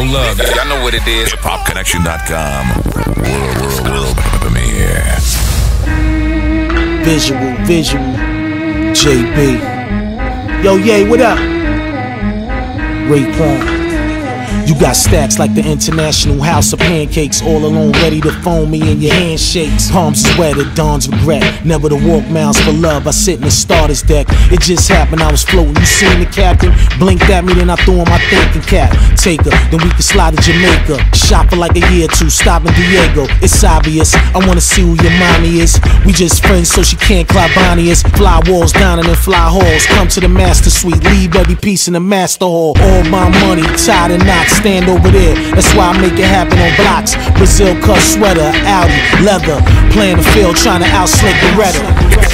Look, y'all know what it is. HipHopConnection.com. World premiere. Visual, JB. Yo, Ye, what up? Raekwon. You got stacks like the International House of Pancakes, all alone ready to phone me in your handshakes. Palms is wet, it dawns regret. Never to walk miles for love, I sit in the starter's deck. It just happened, I was floating. You seen the captain? Blinked at me, then I threw on my thinking cap. Take her, then we can slide to Jamaica. Shop for like a year or two, stop in Diego. It's obvious, I wanna see who your mommy is. We just friends, so she can't climb Bonnie us. Fly walls down and then fly halls. Come to the master suite, leave every piece in the master hall. All my money, tied in knots, stand over there. That's why I make it happen on blocks. Brazil cut sweater, Audi, leather. Playing the field, trying to outslick Beretta.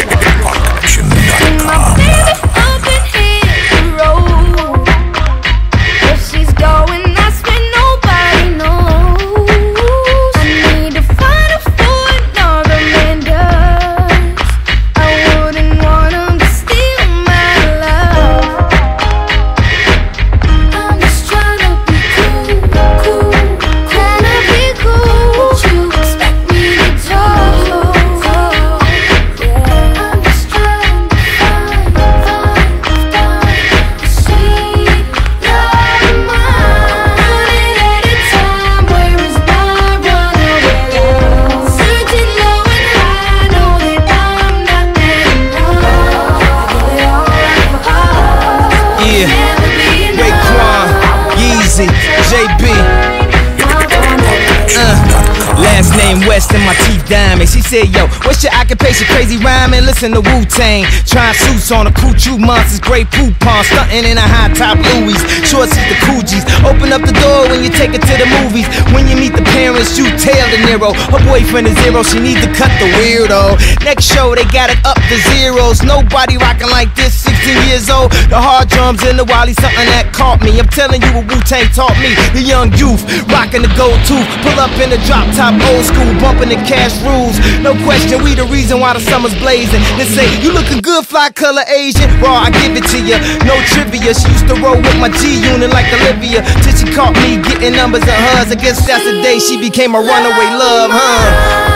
Last name West and my teeth diamonds. She said, yo, what's your occupation? Crazy rhyming, listen to Wu-Tang. Trying suits on a cool true monsters, great poop on, stunting in a high top Louis. Shorts is the Coogis. Open up the door when you take her to the movies. When you meet the parents, you tell De Niro. Her boyfriend is zero, she need to cut the weirdo. Next show, they got it up to zeros. Nobody rocking like this, 16 years old. The hard drums in the Wally, something that caught me. I'm telling you what Wu-Tang taught me. The young youth, rocking the gold tooth. Pull up in the drop top, old school, bumping the cash rules. No question, we the reason why the summer's blazing. They say, you looking good, fly color Asian. Raw, I give it to you, no trivia. She used to roll with my G-Unit like Olivia, till she caught me getting numbers of hers. I guess that's the day she became a runaway love, huh?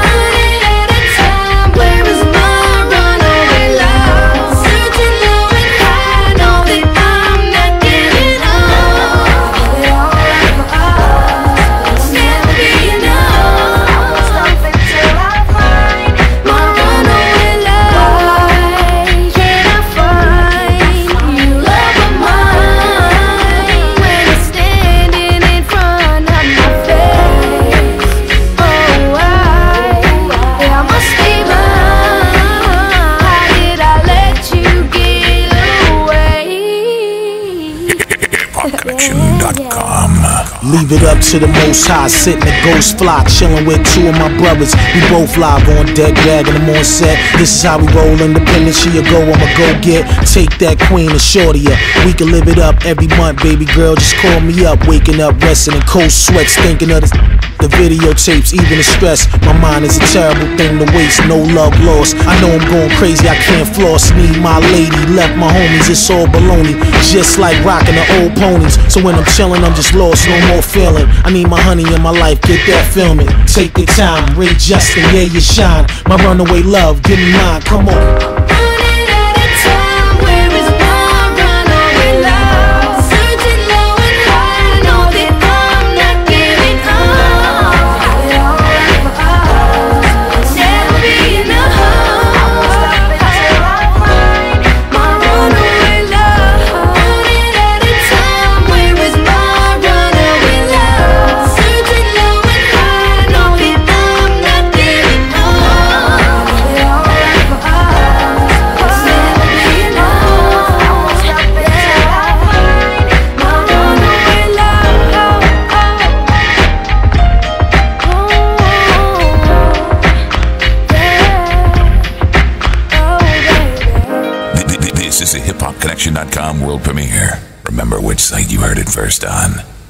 Leave it up to the most high, sitting the ghost fly, chilling with two of my brothers. We both live on deck, bagging them on set. This is how we roll, independent. She a go, I'ma go get. Take that queen and shorty up. We can live it up every month, baby girl. Just call me up, waking up, resting in cold sweats, thinking of the videotapes, even the stress. My mind is a terrible thing to waste, no love lost. I know I'm going crazy, I can't floss. Need my lady, left my homies, it's all baloney. Just like rocking the old ponies. So when I'm chilling, I'm just lost, no more feeling. I need my honey in my life, get that filming. Take your time, Ray Justin, yeah, you shine. My runaway love, give me mine, come on. This is a HipHopConnection.com world premiere. Remember which site you heard it first on.